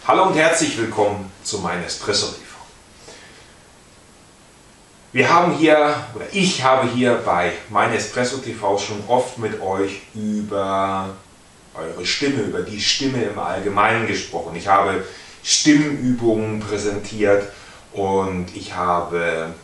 Hallo und herzlich willkommen zu Espresso TV. Ich habe hier bei Espresso TV schon oft mit euch über eure Stimme, über die Stimme im Allgemeinen gesprochen. Ich habe Stimmübungen präsentiert und ich habe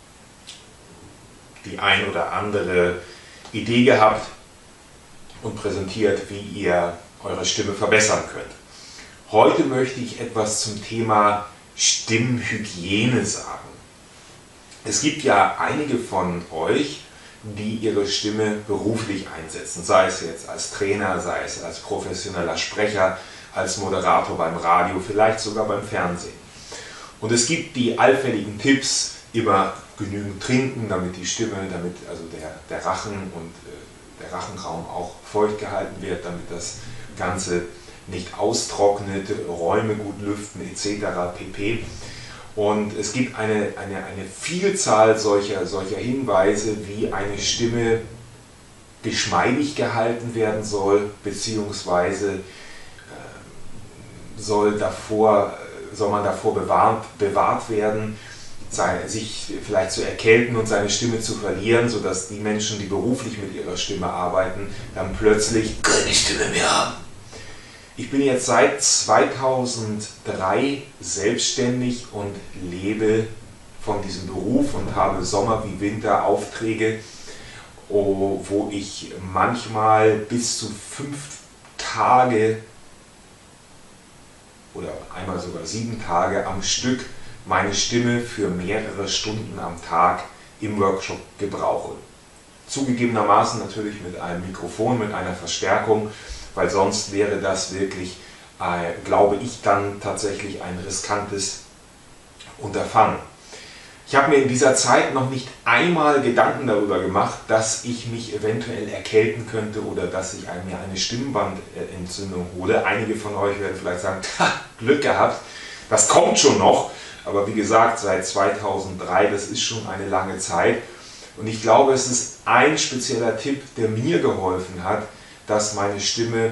die ein oder andere Idee gehabt und präsentiert, wie ihr eure Stimme verbessern könnt. Heute möchte ich etwas zum Thema Stimmhygiene sagen. Es gibt ja einige von euch, die ihre Stimme beruflich einsetzen, sei es jetzt als Trainer, sei es als professioneller Sprecher, als Moderator beim Radio, vielleicht sogar beim Fernsehen. Und es gibt die allfälligen Tipps, immer genügend trinken, damit die Stimme, damit also der Rachen und der Rachenraum auch feucht gehalten wird, damit das Ganze nicht austrocknet, Räume gut lüften etc. pp. Und es gibt eine Vielzahl solcher Hinweise, wie eine Stimme geschmeidig gehalten werden soll, beziehungsweise soll man davor bewahrt werden, sich vielleicht zu erkälten und seine Stimme zu verlieren, sodass die Menschen, die beruflich mit ihrer Stimme arbeiten, dann plötzlich keine Stimme mehr haben. Ich bin jetzt seit 2003 selbstständig und lebe von diesem Beruf und habe Sommer wie Winter Aufträge, wo ich manchmal bis zu 5 Tage oder einmal sogar 7 Tage am Stück meine Stimme für mehrere Stunden am Tag im Workshop gebrauche. Zugegebenermaßen natürlich mit einem Mikrofon, mit einer Verstärkung, weil sonst wäre das wirklich, glaube ich, dann tatsächlich ein riskantes Unterfangen. Ich habe mir in dieser Zeit noch nicht einmal Gedanken darüber gemacht, dass ich mich eventuell erkälten könnte oder dass ich mir eine Stimmbandentzündung hole. Einige von euch werden vielleicht sagen, Glück gehabt, das kommt schon noch. Aber wie gesagt, seit 2003, das ist schon eine lange Zeit. Und ich glaube, es ist ein spezieller Tipp, der mir geholfen hat, dass meine Stimme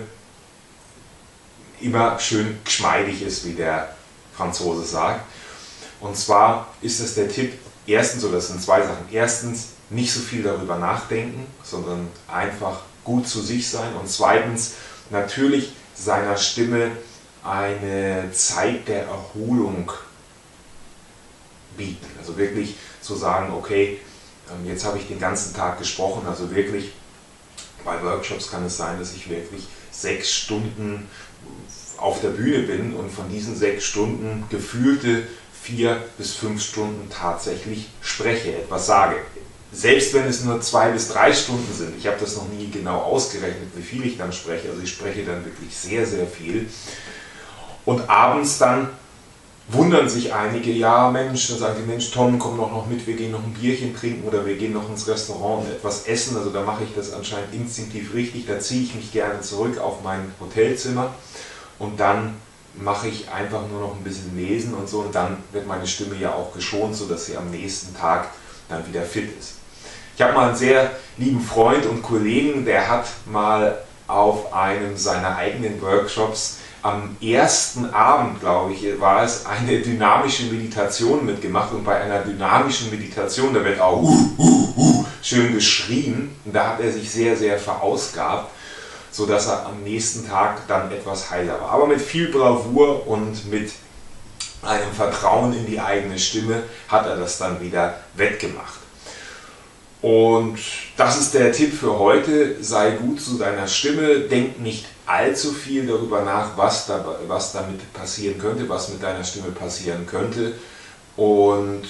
immer schön geschmeidig ist, wie der Franzose sagt. Und zwar ist es der Tipp, erstens, oder das sind 2 Sachen, erstens nicht so viel darüber nachdenken, sondern einfach gut zu sich sein, und zweitens natürlich seiner Stimme eine Zeit der Erholung bieten. Also wirklich zu sagen, okay, jetzt habe ich den ganzen Tag gesprochen, also wirklich bei Workshops kann es sein, dass ich wirklich 6 Stunden auf der Bühne bin und von diesen 6 Stunden gefühlte 4 bis 5 Stunden tatsächlich spreche, etwas sage. Selbst wenn es nur 2 bis 3 Stunden sind, ich habe das noch nie genau ausgerechnet, wie viel ich dann spreche, also ich spreche dann wirklich sehr, sehr viel. Und abends dann wundern sich einige, ja Mensch, dann sagen die, Mensch Tom, komm doch noch mit, wir gehen noch ein Bierchen trinken oder wir gehen noch ins Restaurant und etwas essen. Also da mache ich das anscheinend instinktiv richtig, da ziehe ich mich gerne zurück auf mein Hotelzimmer und dann mache ich einfach nur noch ein bisschen lesen und so, und dann wird meine Stimme ja auch geschont, sodass sie am nächsten Tag dann wieder fit ist. Ich habe mal einen sehr lieben Freund und Kollegen, der hat mal auf einem seiner eigenen Workshops am ersten Abend, glaube ich, war es, eine dynamische Meditation mitgemacht, und bei einer dynamischen Meditation, da wird auch schön geschrien, und da hat er sich sehr, sehr verausgabt, sodass er am nächsten Tag dann etwas heiler war. Aber mit viel Bravour und mit einem Vertrauen in die eigene Stimme hat er das dann wieder wettgemacht. Und das ist der Tipp für heute, sei gut zu deiner Stimme, denk nicht allzu viel darüber nach, was damit passieren könnte, was mit deiner Stimme passieren könnte, und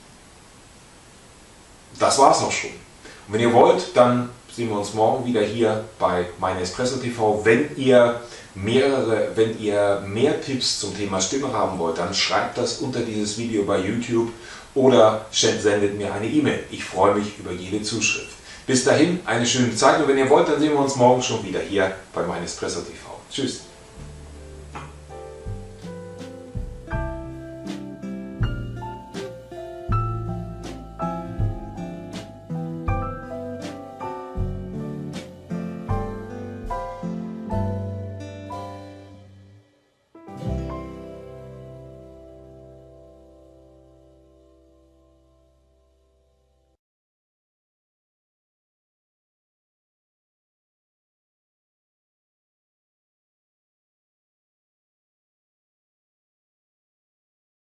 das war es auch schon. Und wenn ihr wollt, dann sehen wir uns morgen wieder hier bei Espresso TV. Wenn ihr mehr Tipps zum Thema Stimme haben wollt, dann schreibt das unter dieses Video bei YouTube oder sendet mir eine E-Mail. Ich freue mich über jede Zuschrift. Bis dahin eine schöne Zeit, und wenn ihr wollt, dann sehen wir uns morgen schon wieder hier bei Espresso TV. Tschüss!